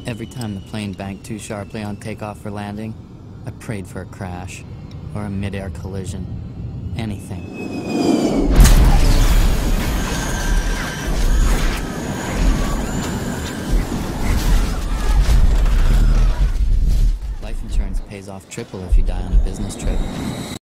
Every time the plane banked too sharply on takeoff or landing, I prayed for a crash or a mid-air collision. Anything. Life insurance pays off triple if you die on a business trip.